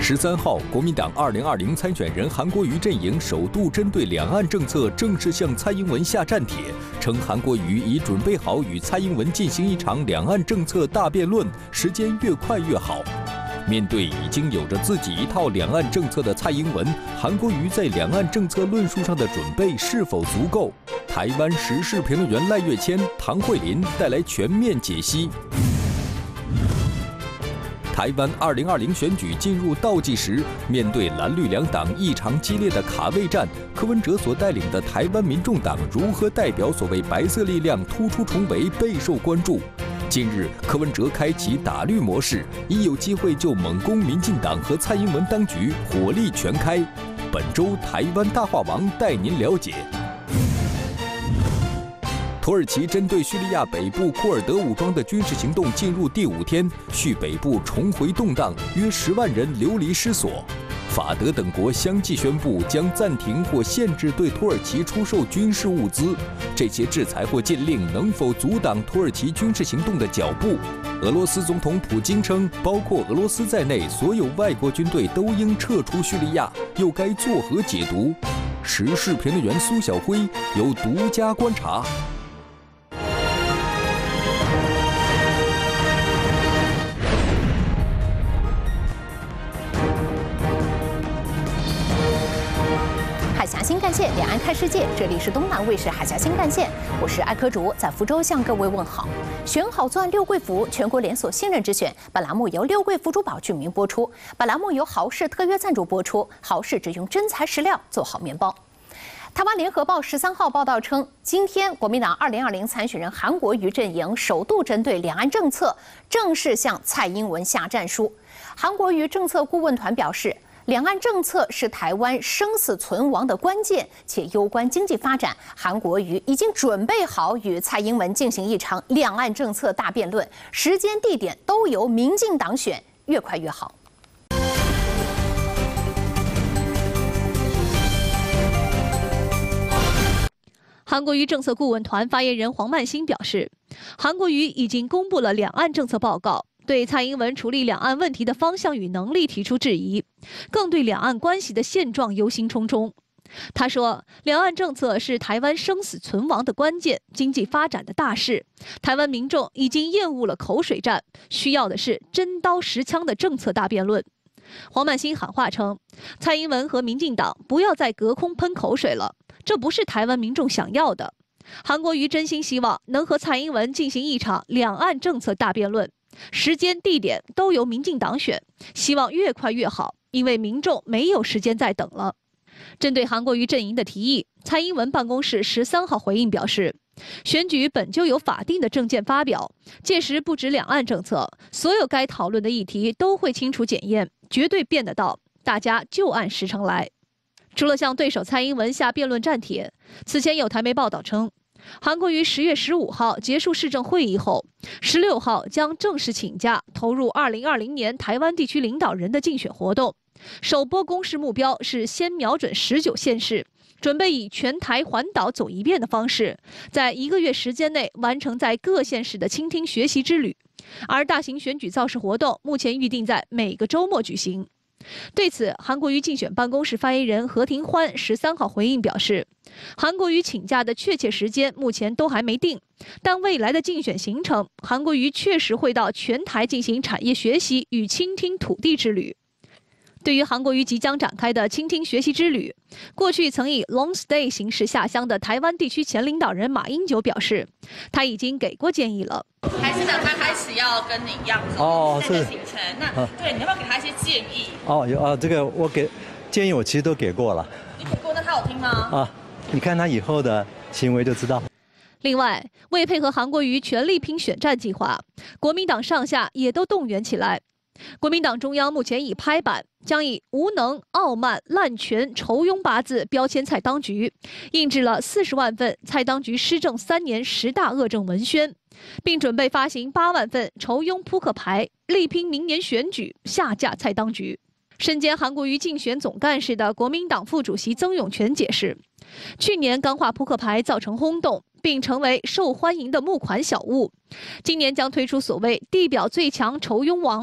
13号，国民党2020参选人韩国瑜阵营首度针对两岸政策正式向蔡英文下战帖，称韩国瑜已准备好与蔡英文进行一场两岸政策大辩论，时间越快越好。面对已经有着自己一套两岸政策的蔡英文，韩国瑜在两岸政策论述上的准备是否足够？台湾时事评论员赖岳谦、唐慧琳带来全面解析。台湾2020选举进入倒计时，面对蓝绿两党异常激烈的卡位战，柯文哲所带领的台湾民众党如何代表所谓白色力量突出重围，备受关注。近日，柯文哲开启打绿模式，一有机会就猛攻民进党和蔡英文当局，火力全开。本周台湾大话王带您了解。土耳其针对叙利亚北部库尔德武装的军事行动进入第5天，叙北部重回动荡，约10万人流离失所。法德等国相继宣布将暂停或限制对土耳其出售军事物资。这些制裁或禁令能否阻挡土耳其军事行动的脚步？俄罗斯总统普京称，包括俄罗斯在内，所有外国军队都应撤出叙利亚，又该作何解读？时事评论员苏晓辉有独家观察。 海峡新干线，两岸看世界。这里是东南卫视海峡新干线，我是艾科竹，在福州向各位问好。选好钻六贵福，全国连锁信任之选。本栏目由六贵福珠宝居民播出。本栏目由豪氏特约赞助播出。豪氏只用真材实料做好面包。台湾联合报13号报道称，今天国民党2020参选人韩国瑜阵营首度针对两岸政策正式向蔡英文下战书。韩国瑜政策顾问团表示，两岸政策是台湾生死存亡的关键，且攸关经济发展。韩国瑜已经准备好与蔡英文进行一场两岸政策大辩论，时间地点都由民进党选，越快越好。 韩国瑜政策顾问团发言人黄曼兴表示，韩国瑜已经公布了两岸政策报告，对蔡英文处理两岸问题的方向与能力提出质疑，更对两岸关系的现状忧心忡忡。他说，两岸政策是台湾生死存亡的关键，经济发展的大事。台湾民众已经厌恶了口水战，需要的是真刀实枪的政策大辩论。黄曼兴喊话称，蔡英文和民进党不要再隔空喷口水了，这不是台湾民众想要的。韩国瑜真心希望能和蔡英文进行一场两岸政策大辩论，时间地点都由民进党选，希望越快越好，因为民众没有时间再等了。针对韩国瑜阵营的提议，蔡英文办公室13号回应表示，选举本就有法定的政见发表，届时不止两岸政策，所有该讨论的议题都会清楚检验，绝对辩得到，大家就按时程来。除了向对手蔡英文下辩论战帖，此前有台媒报道称，韩国瑜10月15号结束市政会议后，16号将正式请假投入2020年台湾地区领导人的竞选活动。首波公示目标是先瞄准19县市，准备以全台环岛走一遍的方式，在1个月时间内完成在各县市的倾听学习之旅。而大型选举造势活动目前预定在每个周末举行。对此，韩国瑜竞选办公室发言人何庭欢13号回应表示，韩国瑜请假的确切时间目前都还没定，但未来的竞选行程，韩国瑜确实会到全台进行产业学习与倾听土地之旅。对于韩国瑜即将展开的倾听学习之旅，过去曾以 long stay 形式下乡的台湾地区前领导人马英九表示，他已经给过建议了。 还是他开始要跟你一样走这个行程，那对你要不要给他一些建议？ 有这个我给建议，我其实都给过了。 你给过，那他有听吗？ 你看他以后的行为就知道。 另外，为配合韩国瑜全力拼选战计划，国民党上下也都动员起来。国民党中央目前已拍板，将以无能、傲慢、滥权、仇庸8字标签蔡当局，印制了40万份蔡当局施政3年10大恶政文宣，并准备发行8万份仇庸扑克牌，力拼明年选举下架蔡当局。身兼韩国瑜竞选总干事的国民党副主席曾永权解释，去年钢化扑克牌造成轰动，并成为受欢迎的募款小物，今年将推出所谓地表最强仇庸王。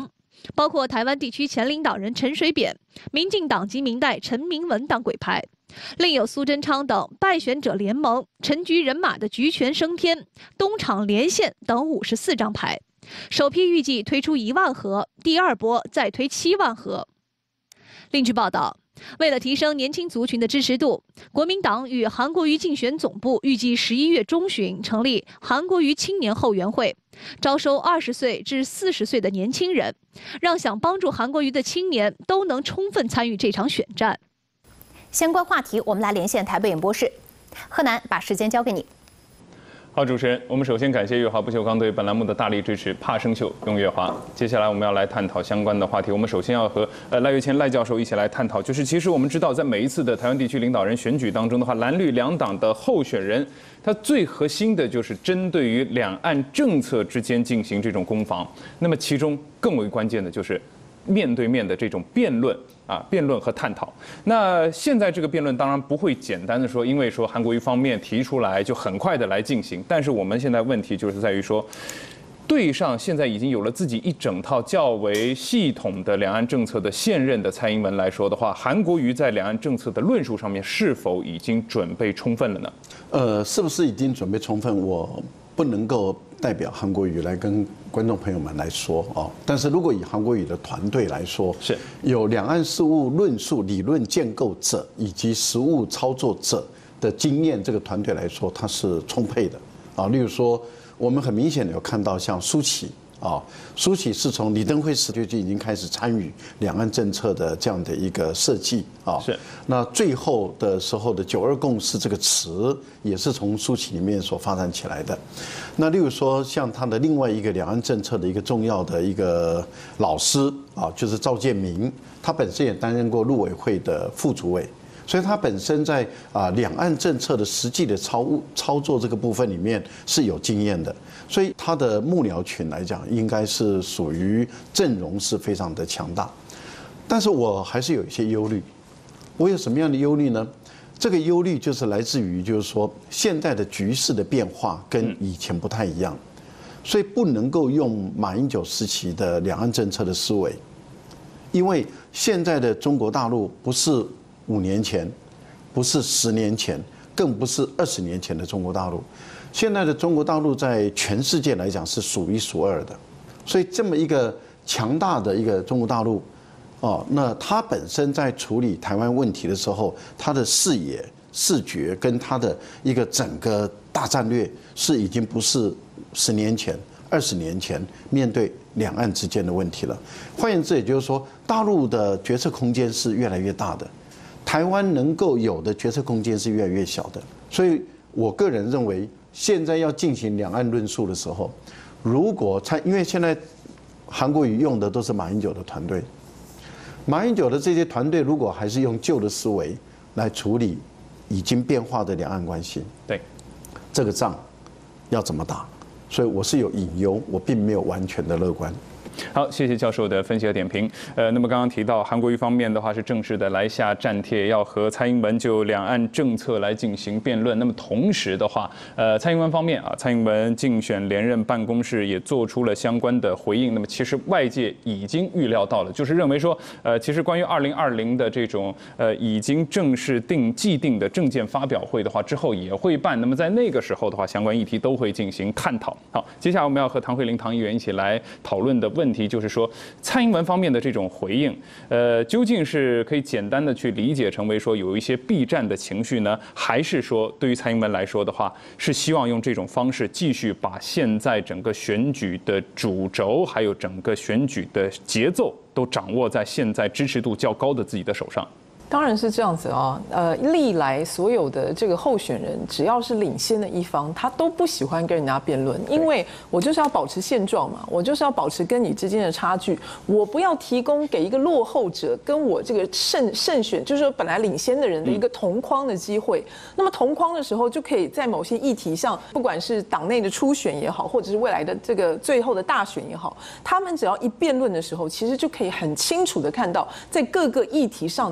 包括台湾地区前领导人陈水扁、民进党籍民代陈明文当鬼牌，另有苏贞昌等败选者联盟、陈局人马的局权升天、东厂连线等54张牌。首批预计推出1万盒，第二波再推7万盒。另据报道，为了提升年轻族群的支持度，国民党与韩国瑜竞选总部预计11月中旬成立韩国瑜青年后援会，招收20岁至40岁的年轻人，让想帮助韩国瑜的青年都能充分参与这场选战。 相关话题，我们来连线台北演播室，贺南，把时间交给你。 好，主持人，我们首先感谢月华不锈钢对本栏目的大力支持，怕生锈用月华。接下来我们要来探讨相关的话题。我们首先要和赖岳谦赖教授一起来探讨，就是其实我们知道，在每一次的台湾地区领导人选举当中的话，蓝绿两党的候选人，它最核心的就是针对于两岸政策之间进行这种攻防。那么其中更为关键的就是面对面的这种辩论。辩论和探讨。那现在这个辩论当然不会简单的说，因为说韩国瑜方面提出来就很快的来进行。但是我们现在问题就是在于说，对上现在已经有了自己一整套较为系统的两岸政策的现任的蔡英文来说的话，韩国瑜在两岸政策的论述上面是否已经准备充分了呢？ 是不是已经准备充分？我不能够代表韩国瑜来跟观众朋友们来说哦，但是如果以韩国瑜的团队来说，是有两岸事务论述理论建构者以及实务操作者的经验，这个团队来说，它是充沛的啊。例如说，我们很明显的有看到像苏起。苏起是从李登辉时期就已经开始参与两岸政策的这样的一个设计啊。是。那最后的时候的“92共识”这个词也是从苏起里面所发展起来的。那例如说，像他的另外一个两岸政策的一个重要的一个老师啊，就是赵建明，他本身也担任过陆委会的副主委。所以他本身在两岸政策的实际的操作这个部分里面是有经验的，所以他的幕僚群来讲，应该是属于阵容是非常的强大。但是我还是有一些忧虑。我有什么样的忧虑呢？这个忧虑就是来自于，就是说现在的局势的变化跟以前不太一样，所以不能够用马英九时期的两岸政策的思维，因为现在的中国大陆不是5年前，不是10年前，更不是20年前的中国大陆。现在的中国大陆在全世界来讲是数1数2的，所以这么一个强大的一个中国大陆，那它本身在处理台湾问题的时候，它的视野、视觉跟它的一个整个大战略是已经不是10年前、20年前面对两岸之间的问题了。换言之，也就是说，大陆的决策空间是越来越大的。台湾能够有的决策空间是越来越小的，所以我个人认为，现在要进行两岸论述的时候，如果因为现在韩国瑜用的都是马英九的团队，马英九的这些团队如果还是用旧的思维来处理已经变化的两岸关系，对，这个仗要怎么打？所以我是有隐忧，我并没有完全的乐观。 好，谢谢教授的分析和点评。那么刚刚提到韩国瑜方面的话是正式的来下战帖，要和蔡英文就两岸政策来进行辩论。那么同时的话，蔡英文方面蔡英文竞选连任办公室也做出了相关的回应。那么其实外界已经预料到了，就是认为说，其实关于2020的这种已经正式既定的政见发表会的话，之后也会办。那么在那个时候的话，相关议题都会进行探讨。好，接下来我们要和唐慧玲唐议员一起来讨论的问题就是说，蔡英文方面的这种回应，究竟是可以简单的去理解成为说有一些避战的情绪呢，还是说对于蔡英文来说的话，是希望用这种方式继续把现在整个选举的主轴，还有整个选举的节奏都掌握在现在支持度较高的自己的手上？ 当然是这样子啊，历来所有的这个候选人，只要是领先的一方，他都不喜欢跟人家辩论，因为我就是要保持现状嘛，我就是要保持跟你之间的差距，我不要提供给一个落后者跟我这个胜选，就是说本来领先的人的一个同框的机会。那么同框的时候，就可以在某些议题上，不管是党内的初选也好，或者是未来的这个最后的大选也好，他们只要一辩论的时候，其实就可以很清楚的看到在各个议题上的一些差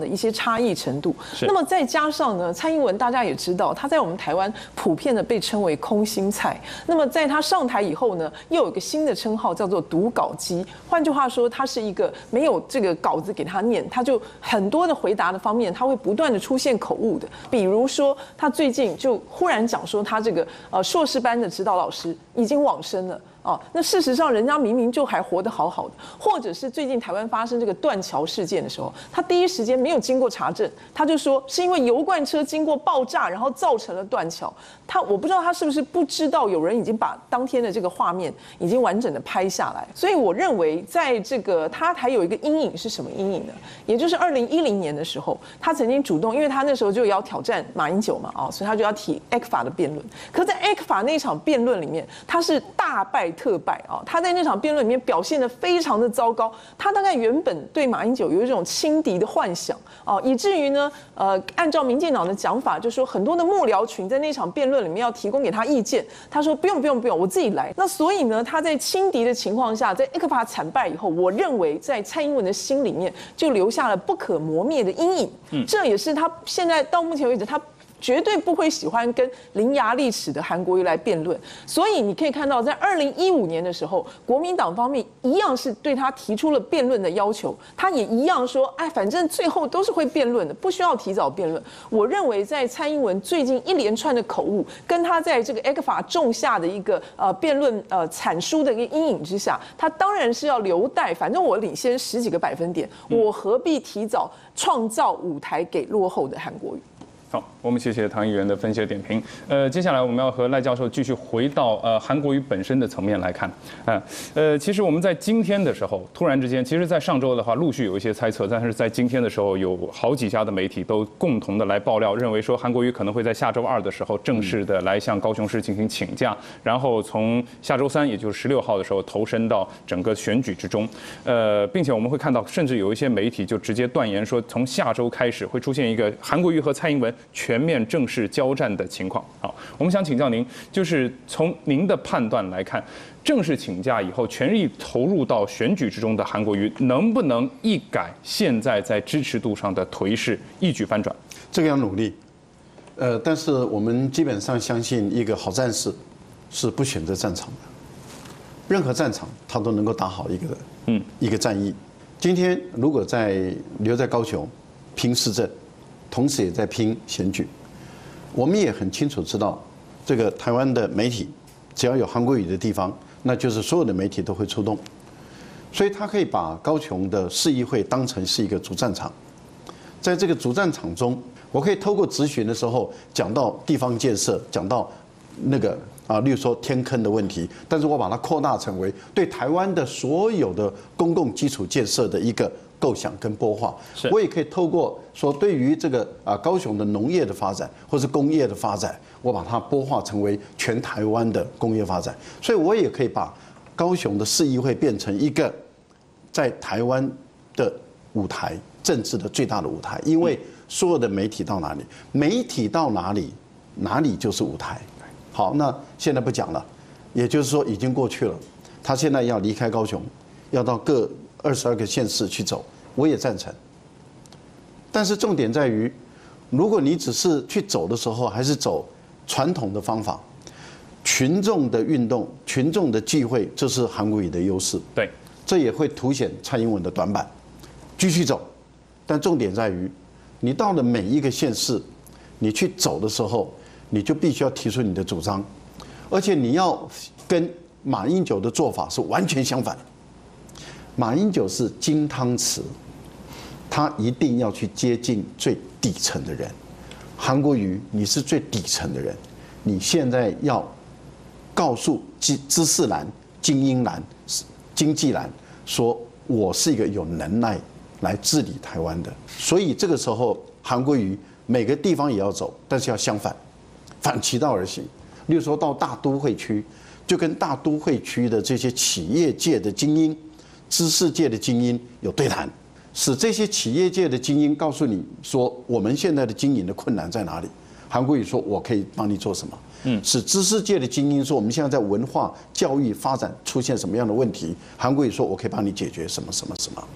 差异程度。那么再加上呢，蔡英文大家也知道，他在我们台湾普遍的被称为空心菜。那么在他上台以后呢，又有一个新的称号叫做读稿机。换句话说，他是一个没有这个稿子给他念，他就很多的回答的方面，他会不断的出现口误的。比如说，他最近就忽然讲说，他这个硕士班的指导老师已经往生了。哦，那事实上人家明明就还活得好好的，或者是最近台湾发生这个断桥事件的时候，他第一时间没有经过查证，他就说是因为油罐车经过爆炸，然后造成了断桥。我不知道他是不是不知道有人已经把当天的这个画面已经完整的拍下来。所以我认为，在这个他还有一个阴影是什么阴影呢？也就是2010年的时候，他曾经主动，因为他那时候就要挑战马英九嘛，所以他就要提 ECFA 的辩论。可在 ECFA 那场辩论里面，他是大败特败啊！他在那场辩论里面表现得非常的糟糕。他大概原本对马英九有一种轻敌的幻想啊，以至于呢，按照民进党的讲法，就说很多的幕僚群在那场辩论里面要提供给他意见，他说不用，我自己来。那所以呢，他在轻敌的情况下，在 ECFA 惨败以后，我认为在蔡英文的心里面就留下了不可磨灭的阴影。这也是他现在到目前为止他绝对不会喜欢跟伶牙俐齿的韩国瑜来辩论，所以你可以看到，在2015年的时候，国民党方面一样是对他提出了辩论的要求，他也一样说，反正最后都是会辩论的，不需要提早辩论。我认为，在蔡英文最近一连串的口误，跟他在这个 ECFA 种下的一个辩论惨输的一个阴影之下，他当然是要留待，反正我领先10几个百分点，我何必提早创造舞台给落后的韩国瑜？ 好，我们谢谢唐议员的分析和点评。接下来我们要和赖教授继续回到韩国瑜本身的层面来看。其实我们在今天的时候，突然之间，其实在上周的话，陆续有一些猜测，但是在今天的时候，有好几家的媒体都共同的来爆料，认为说韩国瑜可能会在下周2的时候正式的来向高雄市进行请假，然后从下周3，也就是16号的时候投身到整个选举之中。并且我们会看到，甚至有一些媒体就直接断言说，从下周开始会出现一个韩国瑜和蔡英文全面正式交战的情况。好，我们想请教您，就是从您的判断来看，正式请假以后全力投入到选举之中的韩国瑜，能不能一改现在在支持度上的颓势，一举翻转？ 这个要努力。但是我们基本上相信，一个好战士是不选择战场的，任何战场他都能够打好一个战役。今天如果留在高雄拼市政，同时也在拼选举，我们也很清楚知道，这个台湾的媒体只要有韩国瑜的地方，那就是所有的媒体都会出动，所以他可以把高雄的市议会当成是一个主战场。在这个主战场中，我可以透过质询的时候讲到地方建设，讲到那个例如说天坑的问题，但是我把它扩大成为对台湾的所有的公共基础建设的一个构想跟擘画。我也可以透过说对于这个高雄的农业的发展或是工业的发展，我把它擘画成为全台湾的工业发展。所以我也可以把高雄的市议会变成一个在台湾的舞台，政治的最大的舞台。因为所有的媒体到哪里，媒体到哪里，哪里就是舞台。好，那现在不讲了，也就是说已经过去了。他现在要离开高雄，要到各22个县市去走，我也赞成。但是重点在于，如果你只是去走的时候，还是走传统的方法，群众的运动、群众的聚会，这是韩国瑜的优势。 对， 这也会凸显蔡英文的短板。继续走，但重点在于，你到了每一个县市，你去走的时候，你就必须要提出你的主张，而且你要跟马英九的做法是完全相反。马英九是金汤匙，他一定要去接近最底层的人。韩国瑜，你是最底层的人，你现在要告诉知识蓝、精英蓝、经济蓝，说我是一个有能耐来治理台湾的。所以这个时候，韩国瑜每个地方也要走，但是要相反，反其道而行。例如说到大都会区，就跟大都会区的这些企业界的精英、知识界的精英有对谈，使这些企业界的精英告诉你说，我们现在的经营的困难在哪里。韩国瑜说，我可以帮你做什么？使知识界的精英说，我们现在在文化、教育发展出现什么样的问题？韩国瑜说，我可以帮你解决什么什么什么。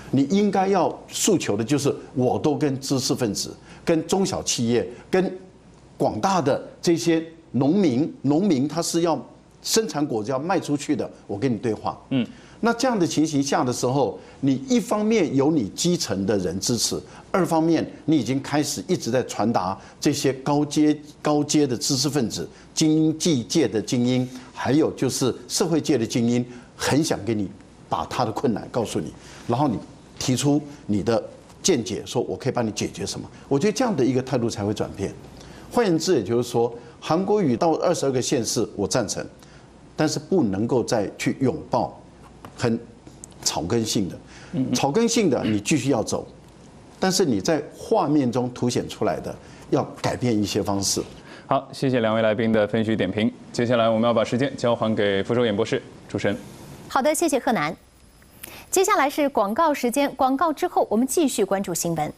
你应该要诉求的就是我都跟知识分子、跟中小企业、跟广大的这些农民他是要生产果子要卖出去的，我跟你对话。那这样的情形下的时候，你一方面有你基层的人支持，二方面你已经开始一直在传达这些高阶的知识分子、经济界的精英，还有就是社会界的精英，很想给你把他的困难告诉你，然后你提出你的见解，说我可以帮你解决什么。我觉得这样的一个态度才会转变。换言之，也就是说，韩国瑜到22个县市，我赞成，但是不能够再去拥抱很草根性的，草根性的你继续要走，但是你在画面中凸显出来的要改变一些方式。 好，谢谢两位来宾的分析点评。接下来我们要把时间交还给福州演播室主持人。 好的，谢谢贺南。接下来是广告时间，广告之后我们继续关注新闻。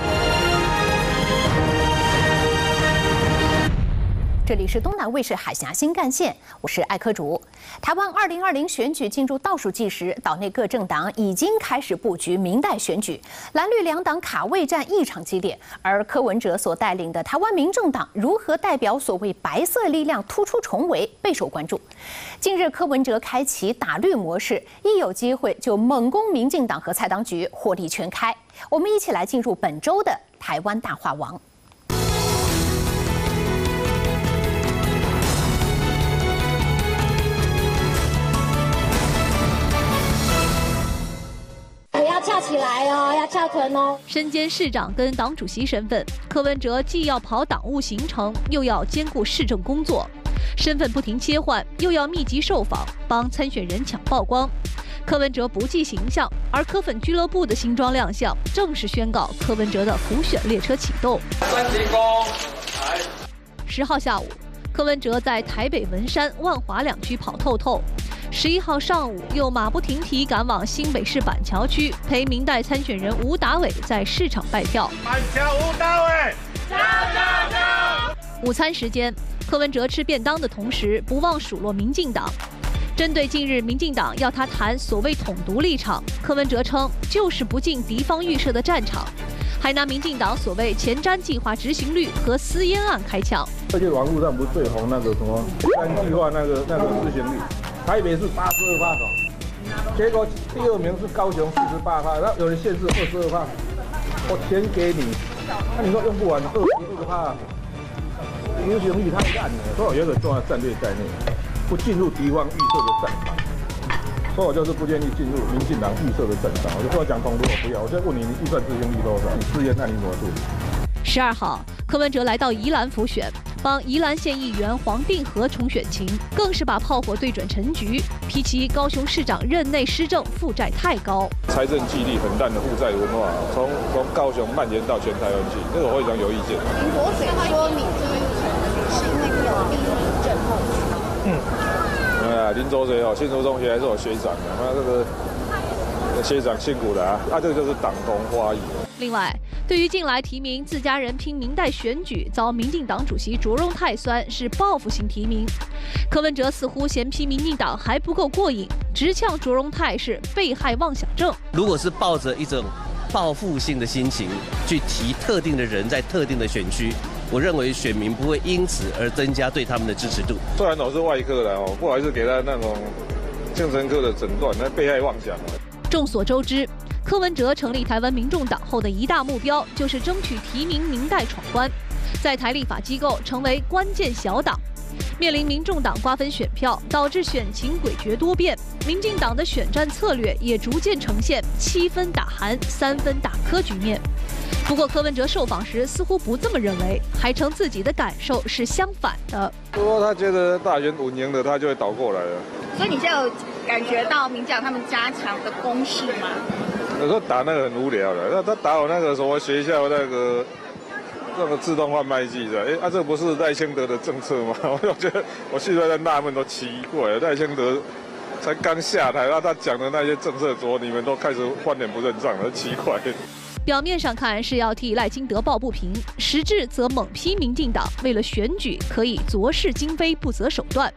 这里是东南卫视海峡新干线，我是艾科竹。台湾2020选举进入倒数计时，岛内各政党已经开始布局明代选举，蓝绿两党卡位战异常激烈。而柯文哲所带领的台湾民众党如何代表所谓白色力量突出重围，备受关注。近日，柯文哲开启打绿模式，一有机会就猛攻民进党和蔡当局，火力全开。我们一起来进入本周的台湾大话王。 翘起来哦，要翘臀哦。 身兼市长跟党主席身份，柯文哲既要跑党务行程，又要兼顾市政工作，身份不停切换，又要密集受访，帮参选人抢曝光。柯文哲不计形象，而柯粉俱乐部的新装亮相，正式宣告柯文哲的普选列车启动。10号下午，柯文哲在台北文山、万华两区跑透透。11号上午，又马不停蹄赶往新北市板桥区，陪民代参选人吴达伟在市场拜票。 板桥吴达伟，加！ 午餐时间，柯文哲吃便当的同时，不忘数落民进党。针对近日民进党要他谈所谓统独立场，柯文哲称就是不进敌方预设的战场，还拿民进党所谓前瞻计划执行率和私烟案开枪。 最近网络上不是最红那个什么前瞻计划那个执行率？台北是82%，结果第2名是高雄48%，那有的县市22%。我钱给你，那你说用不完22%，执行率太烂了。所以我有一个重要战略概念，不进入敌方预设的战场。所以我就是不愿意进入民进党预设的战场。我就说讲统独我不要，我就问你预算执行率多少？你试验那你怎么处理 ？12号，柯文哲来到宜兰辅选，帮宜兰县议员黄定和重选情，更是把炮火对准陈菊，批其高雄市长任内施政负债太高， 财政纪律很烂的负债文化，从高雄蔓延到全台湾去，这个我非常有意见。林国水说你是那个利益症候群。林卓水新竹中学还是我学长的，那这个学长辛苦了啊！这个就是党同花异。 另外，对于近来提名自家人拼民代选举遭民进党主席卓荣泰酸是报复性提名，柯文哲似乎嫌批民进党还不够过瘾，直呛卓荣泰是被害妄想症。 如果是抱着一种报复性的心情去提特定的人在特定的选区，我认为选民不会因此而增加对他们的支持度。 虽然我是外科的不好意思给他那种精神科的诊断，那被害妄想。 众所周知，柯文哲成立台湾民众党后的一大目标就是争取提名民代闯关，在台立法机构成为关键小党。面临民众党瓜分选票，导致选情诡谲多变，民进党的选战策略也逐渐呈现7分打韩3分打柯局面。不过柯文哲受访时似乎不这么认为，还称自己的感受是相反的。 如果他觉得大选稳赢的，他就会倒过来了。 所以你现在有感觉到民进党他们加强的攻势吗？ 有时候打那个很无聊的，那他打我那个什么学校那个自动贩卖机的，这不是赖清德的政策吗？我觉得我现在在纳闷，都奇怪了，赖清德才刚下台，他讲的那些政策你们都开始翻脸不认账了，奇怪。 表面上看是要替赖清德抱不平，实质则猛批民进党为了选举可以昨是今非不择手段。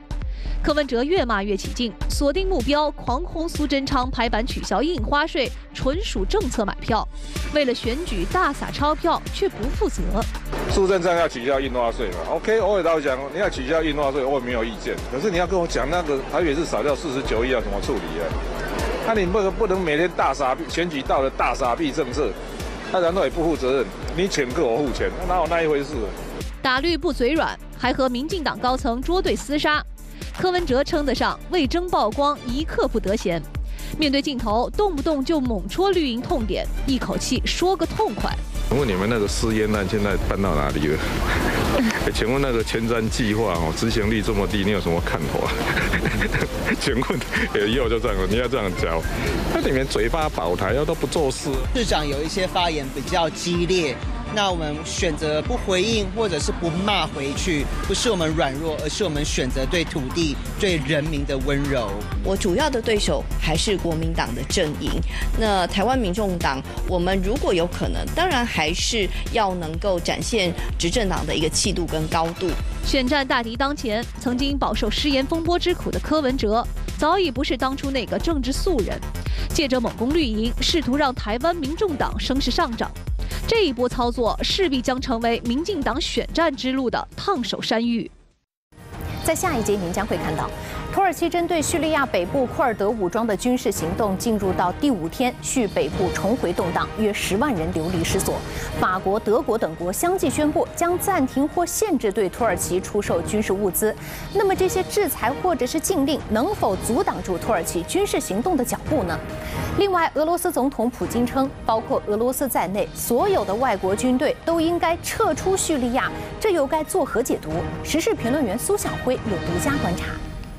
柯文哲越骂越起劲，锁定目标，狂轰苏贞昌拍板取消印花税，纯属政策买票。为了选举大撒钞票，却不负责。 苏贞昌要取消印花税嘛 ？OK， 我也老讲，你要取消印花税，我也没有意见。可是你要跟我讲那个台北市少掉49亿要怎么处理啊？那你不能每天大撒币，选举到了大撒币政策，那然后也不负责任，你钱给我付钱，哪有那一回事？ 打绿不嘴软，还和民进党高层捉对厮杀。柯文哲称得上为争曝光，一刻不得闲。面对镜头，动不动就猛戳绿营痛点，一口气说个痛快。 请问你们那个私烟案现在办到哪里了？请问那个前瞻计划执行力这么低，你有什么看法？请问以后就这样，你要这样教，那你们嘴巴保台要都不做事。 市长有一些发言比较激烈。那我们选择不回应，或者是不骂回去，不是我们软弱，而是我们选择对土地、对人民的温柔。 我主要的对手还是国民党的阵营。那台湾民众党，我们如果有可能，当然还是要能够展现执政党的一个气度跟高度。 选战大敌当前，曾经饱受失言风波之苦的柯文哲，早已不是当初那个政治素人。借着猛攻绿营，试图让台湾民众党声势上涨。这一波操作势必将成为民进党选战之路的烫手山芋。 在下一节，您将会看到，土耳其针对叙利亚北部库尔德武装的军事行动进入到第5天，叙北部重回动荡，约10万人流离失所。法国、德国等国相继宣布将暂停或限制对土耳其出售军事物资。那么这些制裁或者是禁令能否阻挡住土耳其军事行动的脚步呢？另外，俄罗斯总统普京称，包括俄罗斯在内，所有的外国军队都应该撤出叙利亚，这又该作何解读？时事评论员苏晓辉有独家观察。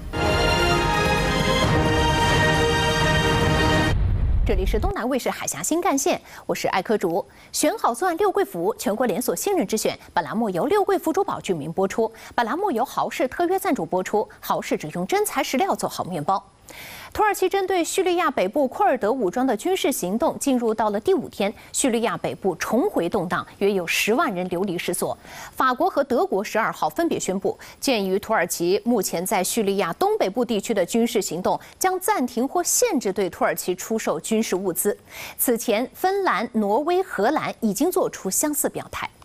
这里是东南卫视海峡新干线，我是艾科竹。选好钻六贵福全国连锁新人之选，本栏目由六贵福珠宝居民播出。本栏目由豪氏特约赞助播出，豪氏只用真材实料做好面包。土耳其针对叙利亚北部库尔德武装的军事行动进入到了第5天，叙利亚北部重回动荡，约有10万人流离失所。法国和德国12号分别宣布，鉴于土耳其目前在叙利亚东北部地区的军事行动，将暂停或限制对土耳其出售军事物资。此前，芬兰、挪威、荷兰已经做出相似表态。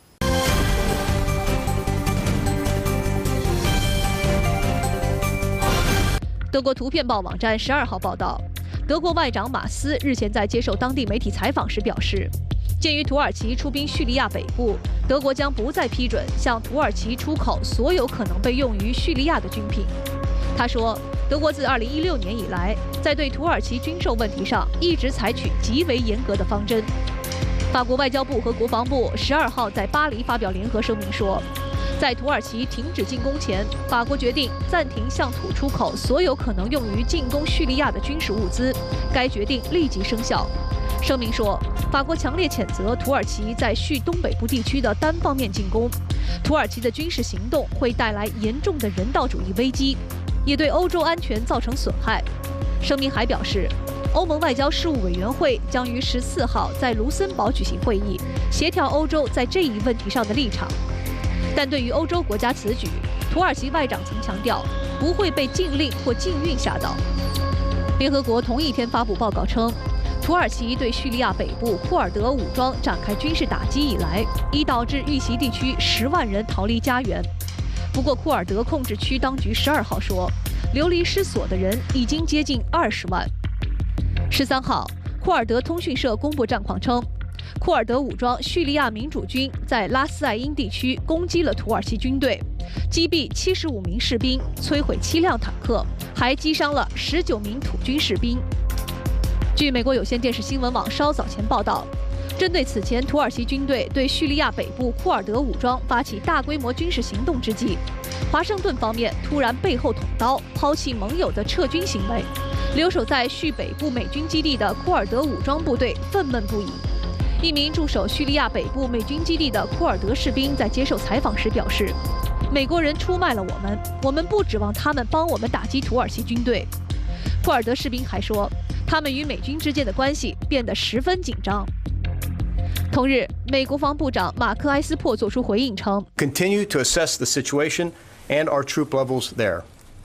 德国图片报网站12号报道，德国外长马斯日前在接受当地媒体采访时表示，鉴于土耳其出兵叙利亚北部，德国将不再批准向土耳其出口所有可能被用于叙利亚的军品。他说，德国自2016年以来，在对土耳其军售问题上一直采取极为严格的方针。法国外交部和国防部12号在巴黎发表联合声明说，在土耳其停止进攻前，法国决定暂停向土出口所有可能用于进攻叙利亚的军事物资，该决定立即生效。声明说，法国强烈谴责土耳其在叙东北部地区的单方面进攻，土耳其的军事行动会带来严重的人道主义危机，也对欧洲安全造成损害。声明还表示，欧盟外交事务委员会将于14号在卢森堡举行会议，协调欧洲在这一问题上的立场。但对于欧洲国家此举，土耳其外长曾强调不会被禁令或禁运吓到。联合国同一天发布报告称，土耳其对叙利亚北部库尔德武装展开军事打击以来，已导致遇袭地区10万人逃离家园。不过，库尔德控制区当局12号说，流离失所的人已经接近20万。13号，库尔德通讯社公布战况称，库尔德武装叙利亚民主军在拉斯艾因地区攻击了土耳其军队，击毙75名士兵，摧毁7辆坦克，还击伤了19名土军士兵。据美国有线电视新闻网稍早前报道，针对此前土耳其军队对叙利亚北部库尔德武装发起大规模军事行动之际，华盛顿方面突然背后捅刀，抛弃盟友的撤军行为，留守在叙北部美军基地的库尔德武装部队愤懑不已。一名驻守叙利亚北部美军基地的库尔德士兵在接受采访时表示，美国人出卖了我们不指望他们帮我们打击土耳其军队。库尔德士兵还说，他们与美军之间的关系变得十分紧张。同日，美国防部长马克·埃斯珀作出回应称 ，Continue to assess the situation and our troop levels there.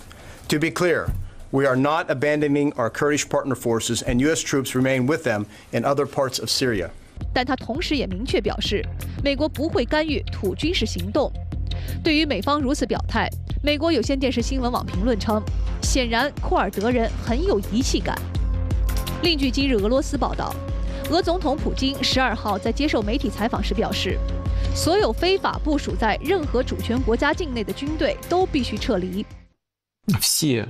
To be clear, we are not abandoning our Kurdish partner forces, and U.S. troops remain with them in other parts of Syria. 但他同时也明确表示，美国不会干预土军事行动。对于美方如此表态，美国有线电视新闻网评论称，显然库尔德人很有义气感。另据今日俄罗斯报道，俄总统普京12号在接受媒体采访时表示，所有非法部署在任何主权国家境内的军队都必须撤离。 Все,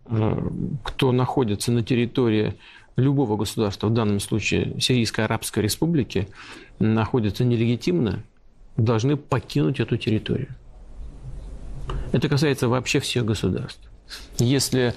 кто находится на территории любого государства, в данном случае Сирийской Арабской Республики, находятся нелегитимно, должны покинуть эту территорию. Это касается вообще всех государств. Если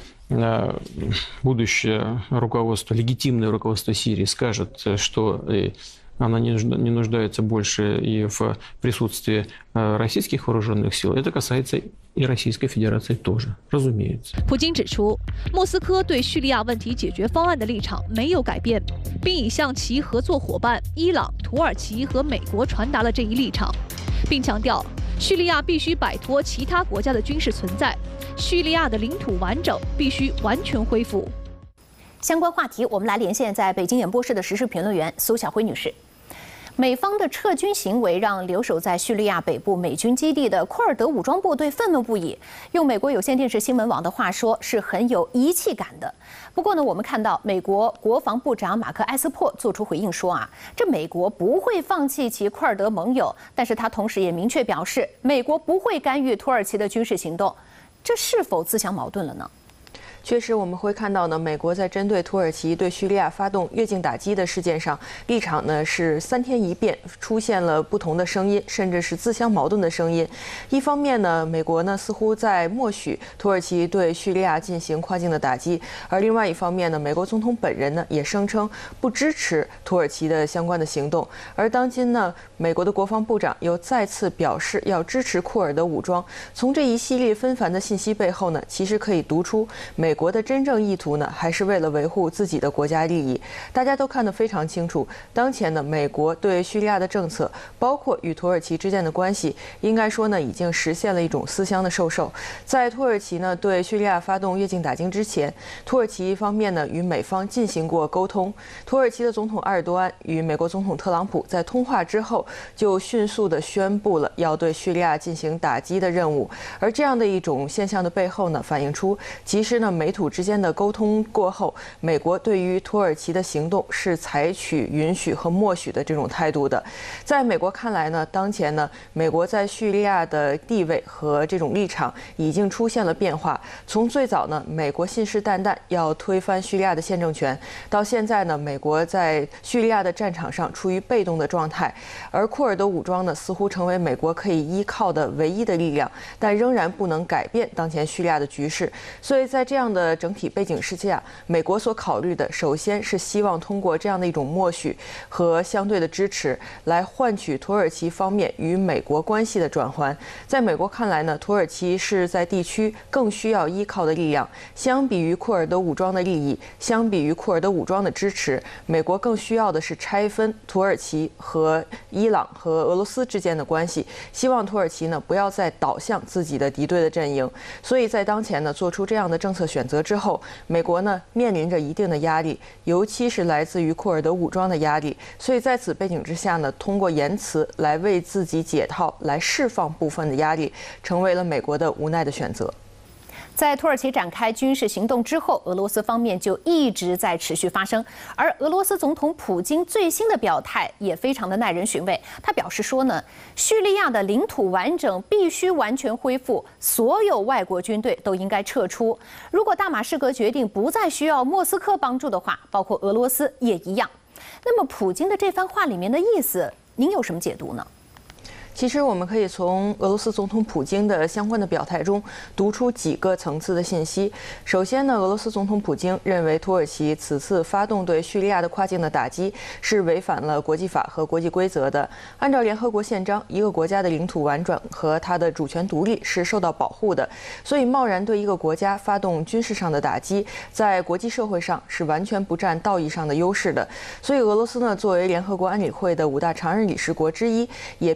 будущее руководство, легитимное руководство Сирии скажет, что она не нуждается больше и в присутствии российских вооруженных сил, это касается и Российской Федерации тоже, разумеется. 普京指出，莫斯科对叙利亚问题解决方案的立场没有改变，并已向其合作伙伴伊朗、土耳其和美国传达了这一立场，并强调叙利亚必须摆脱其他国家的军事存在，叙利亚的领土完整必须完全恢复。 相关话题，我们来连线在北京演播室的时事评论员苏晓辉女士。美方的撤军行为让留守在叙利亚北部美军基地的库尔德武装部队愤怒不已。用美国有线电视新闻网的话说，是很有义气感的。不过呢，我们看到美国国防部长马克·埃斯珀做出回应说这美国不会放弃其库尔德盟友，但是他同时也明确表示，美国不会干预土耳其的军事行动。这是否自相矛盾了呢？ 确实，我们会看到呢，美国在针对土耳其对叙利亚发动越境打击的事件上，立场呢是3天一变，出现了不同的声音，甚至是自相矛盾的声音。一方面呢，美国呢似乎在默许土耳其对叙利亚进行跨境的打击，而另外一方面呢，美国总统本人呢也声称不支持土耳其的相关的行动。而当今呢，美国的国防部长又再次表示要支持库尔德武装。从这一系列纷繁的信息背后呢，其实可以读出美国的真正意图呢，还是为了维护自己的国家利益。大家都看得非常清楚，当前呢，美国对叙利亚的政策，包括与土耳其之间的关系，应该说呢，已经实现了一种思乡的授受。在土耳其呢对叙利亚发动越境打击之前，土耳其方面呢与美方进行过沟通。土耳其的总统埃尔多安与美国总统特朗普在通话之后，就迅速地宣布了要对叙利亚进行打击的任务。而这样的一种现象的背后呢，反映出其实呢，美土之间的沟通过后，美国对于土耳其的行动是采取允许和默许的这种态度的。在美国看来呢，当前呢，美国在叙利亚的地位和这种立场已经出现了变化。从最早呢，美国信誓旦旦要推翻叙利亚的宪政权，到现在呢，美国在叙利亚的战场上处于被动的状态，而库尔德武装呢，似乎成为美国可以依靠的唯一的力量，但仍然不能改变当前叙利亚的局势。所以在这样的整体背景之下，美国所考虑的，首先是希望通过这样的一种默许和相对的支持，来换取土耳其方面与美国关系的转换。在美国看来呢，土耳其是在地区更需要依靠的力量。相比于库尔德武装的利益，相比于库尔德武装的支持，美国更需要的是拆分土耳其和伊朗和俄罗斯之间的关系，希望土耳其呢不要再倒向自己的敌对的阵营。所以在当前呢做出这样的政策选择之后，美国呢面临着一定的压力，尤其是来自于库尔德武装的压力。所以在此背景之下呢，通过言辞来为自己解套，来释放部分的压力，成为了美国的无奈的选择。 在土耳其展开军事行动之后，俄罗斯方面就一直在持续发生，而俄罗斯总统普京最新的表态也非常的耐人寻味。他表示说呢，叙利亚的领土完整必须完全恢复，所有外国军队都应该撤出。如果大马士革决定不再需要莫斯科帮助的话，包括俄罗斯也一样。那么普京的这番话里面的意思，您有什么解读呢？ 其实我们可以从俄罗斯总统普京的相关的表态中读出几个层次的信息。首先呢，俄罗斯总统普京认为土耳其此次发动对叙利亚的跨境的打击是违反了国际法和国际规则的。按照联合国宪章，一个国家的领土完整和它的主权独立是受到保护的，所以贸然对一个国家发动军事上的打击，在国际社会上是完全不占道义上的优势的。所以俄罗斯呢，作为联合国安理会的5大常任理事国之一，也必须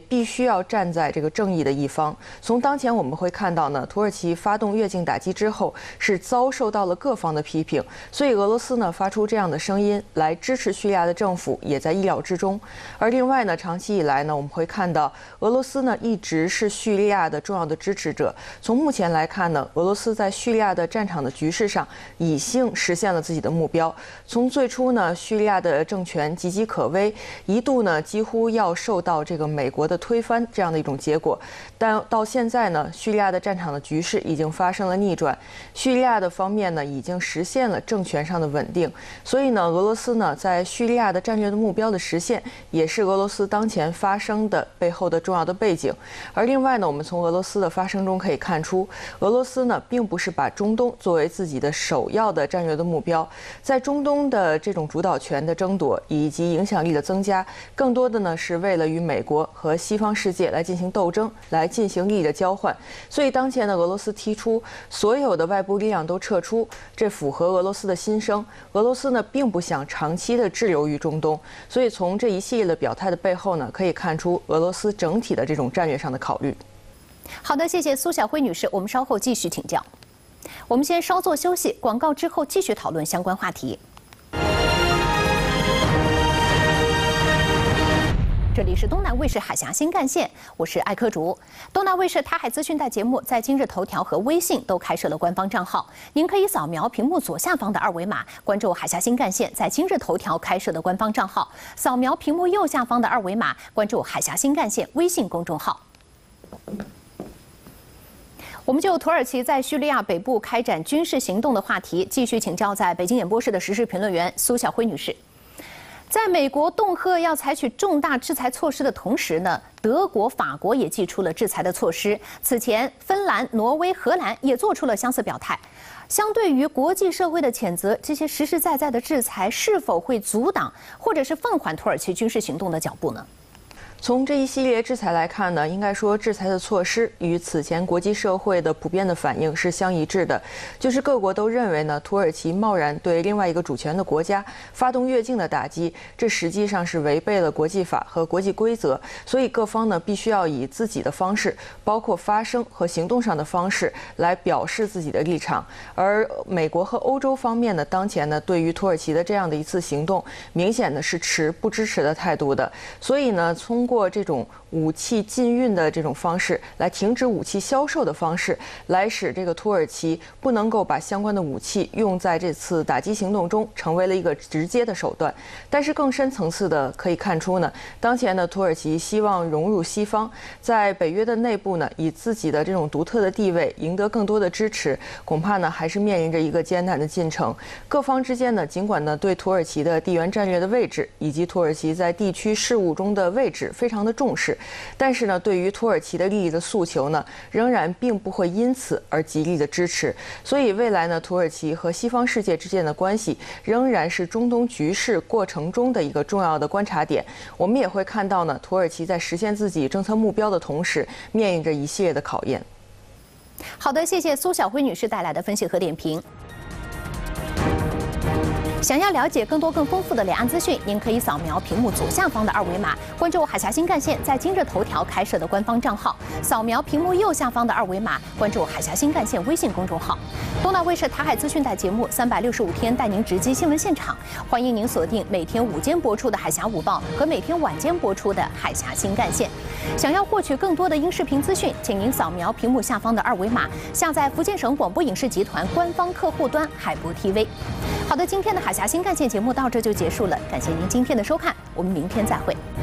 要站在这个正义的一方。从当前我们会看到呢，土耳其发动越境打击之后，是遭受到了各方的批评，所以俄罗斯呢发出这样的声音来支持叙利亚的政府，也在意料之中。而另外呢，长期以来呢，我们会看到俄罗斯呢一直是叙利亚的重要的支持者。从目前来看呢，俄罗斯在叙利亚的战场的局势上已经实现了自己的目标。从最初呢，叙利亚的政权岌岌可危，一度呢几乎要受到这个美国的推翻这样的一种结果，但到现在呢，叙利亚的战场的局势已经发生了逆转，叙利亚的方面呢已经实现了政权上的稳定，所以呢，俄罗斯呢在叙利亚的战略的目标的实现，也是俄罗斯当前发生的背后的重要的背景。而另外呢，我们从俄罗斯的发声中可以看出，俄罗斯呢并不是把中东作为自己的首要的战略的目标，在中东的这种主导权的争夺以及影响力的增加，更多的呢是为了与美国和西方世界来进行斗争，来进行利益的交换。所以当前呢，俄罗斯提出所有的外部力量都撤出，这符合俄罗斯的心声。俄罗斯呢并不想长期的滞留于中东，所以从这一系列的表态的背后呢，可以看出俄罗斯整体的这种战略上的考虑。 好的，谢谢苏晓辉女士，我们稍后继续请教。我们先稍作休息，广告之后继续讨论相关话题。这里是东南卫视海峡新干线，我是艾科竹。东南卫视台海资讯带节目在今日头条和微信都开设了官方账号，您可以扫描屏幕左下方的二维码，关注海峡新干线在今日头条开设的官方账号；扫描屏幕右下方的二维码，关注海峡新干线微信公众号。我们就土耳其在叙利亚北部开展军事行动的话题，继续请教在北京演播室的时事评论员苏晓辉女士。在美国恫吓要采取重大制裁措施的同时呢，德国、法国也祭出了制裁的措施。此前，芬兰、挪威、荷兰也做出了相似表态。相对于国际社会的谴责，这些实实在在的制裁是否会阻挡或者是放缓土耳其军事行动的脚步呢？ 从这一系列制裁来看呢，应该说制裁的措施与此前国际社会的普遍的反应是相一致的，就是各国都认为呢，土耳其贸然对另外一个主权的国家发动越境的打击，这实际上是违背了国际法和国际规则，所以各方呢必须要以自己的方式，包括发声和行动上的方式来表示自己的立场。而美国和欧洲方面呢，当前呢对于土耳其的这样的一次行动，明显的是持不支持的态度的，所以呢，通过这种武器禁运的这种方式，来停止武器销售的方式，来使这个土耳其不能够把相关的武器用在这次打击行动中，成为了一个直接的手段。但是更深层次的可以看出呢，当前的土耳其希望融入西方，在北约的内部呢，以自己的这种独特的地位赢得更多的支持，恐怕呢还是面临着一个艰难的进程。各方之间呢，尽管呢对土耳其的地缘战略的位置以及土耳其在地区事务中的位置非常的重视，但是呢，对于土耳其的利益的诉求呢，仍然并不会因此而极力的支持。所以未来呢，土耳其和西方世界之间的关系仍然是中东局势过程中的一个重要的观察点。我们也会看到呢，土耳其在实现自己政策目标的同时，面临着一系列的考验。 好的，谢谢苏晓辉女士带来的分析和点评。想要了解更多更丰富的两岸资讯，您可以扫描屏幕左下方的二维码，关注海峡新干线在今日头条开设的官方账号；扫描屏幕右下方的二维码，关注海峡新干线微信公众号。东南卫视台海资讯带节目365天带您直击新闻现场，欢迎您锁定每天午间播出的海峡午报和每天晚间播出的海峡新干线。想要获取更多的音视频资讯，请您扫描屏幕下方的二维码，下载福建省广播影视集团官方客户端海博 TV。好的，今天的海峡新干线节目到这就结束了，感谢您今天的收看，我们明天再会。